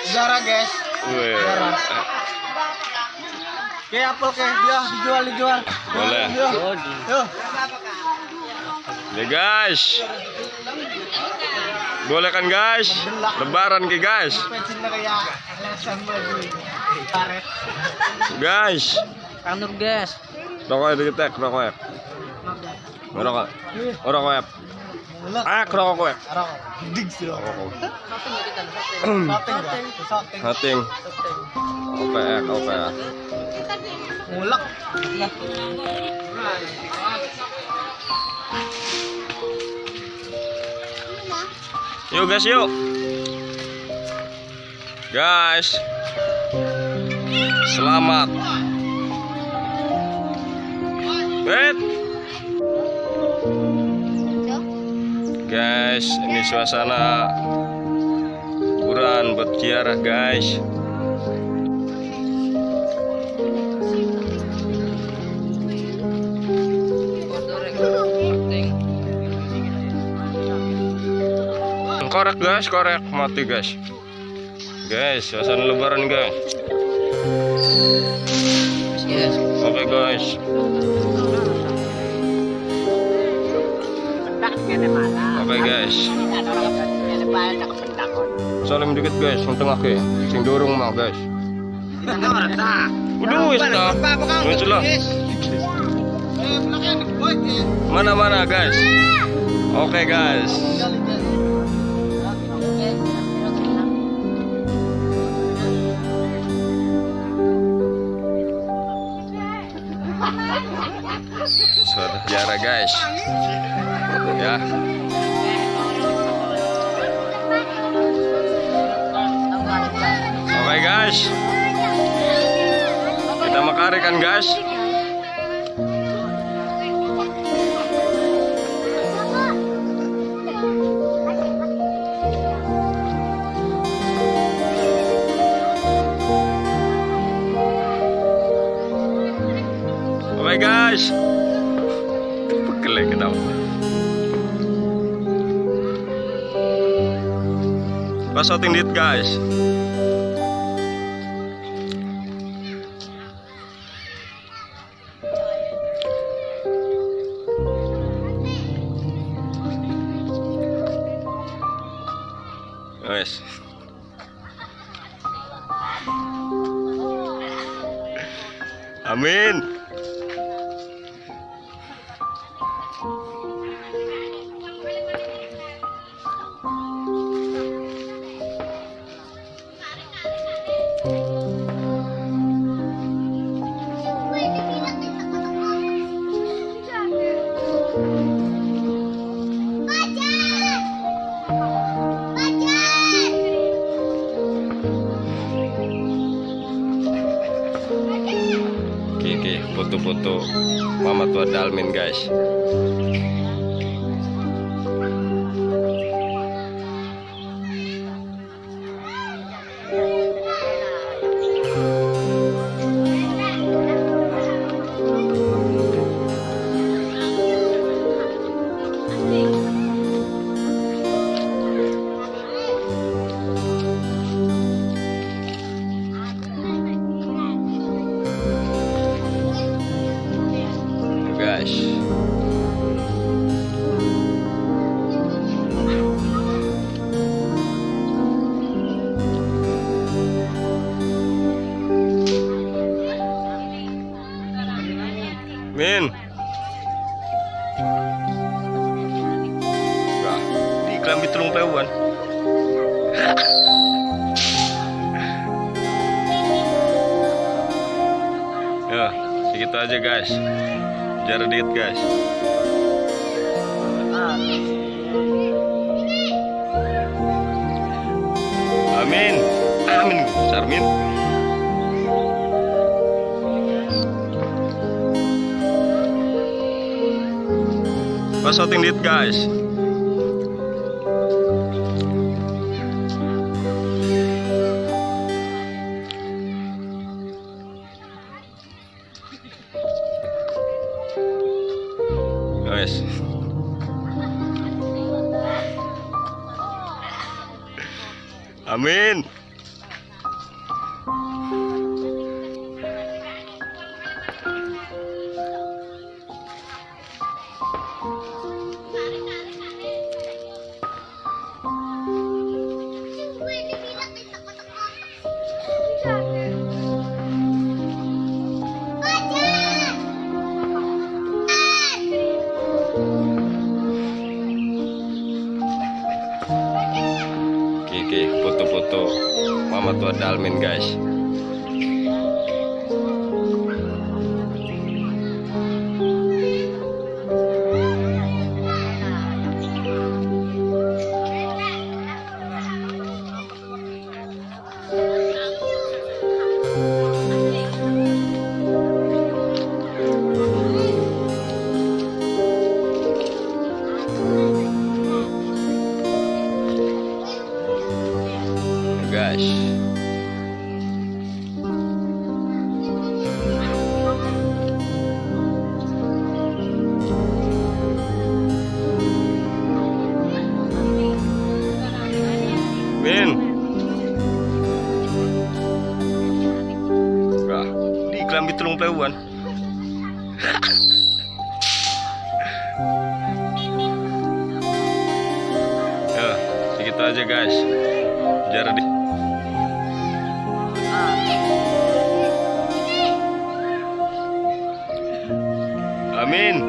Zara guys. Zara. Oke, apel ke dia dijual. Boleh. Yo. Nih guys. Boleh kan guys? Lebaran ke guys. Guys. Kanur guys. Rokok diketek, rokok. Rokok. Rokok. Rokok kowe. Dig sih rokok. Hating. Oke. Mulak. Yuk guys, yuk. Guys. Selamat. Guys, ini suasana liburan berziarah guys. Korek guys, korek mati guys. Guys, suasana lebaran guys. Oke guys. Oke guys. Salim dikit guys, yang tengah ke, sing dorong mah guys. Udah wis ta. Wis lah. Mana guys. Oke guys. Sudah jarak guys. Ya. Oke guys. Kita makari kan guys. Oke guys. Pekel kita. Pas shooting dit guys. Guys. Amin. Oke, foto-foto Mama Tua Dalmin guys. Min. Enggak, di iklan bitrung pewan. Ya, segitu aja guys. Jarak dikit guys. Amin. Amin, Sarmin. Pas shooting dit guys. Guys. Amin. foto-foto Mama Tua Dalmin guys. Guys, Min, di kelambi 30.000-an. Ya, segitu aja guys. Jarang di. Amin.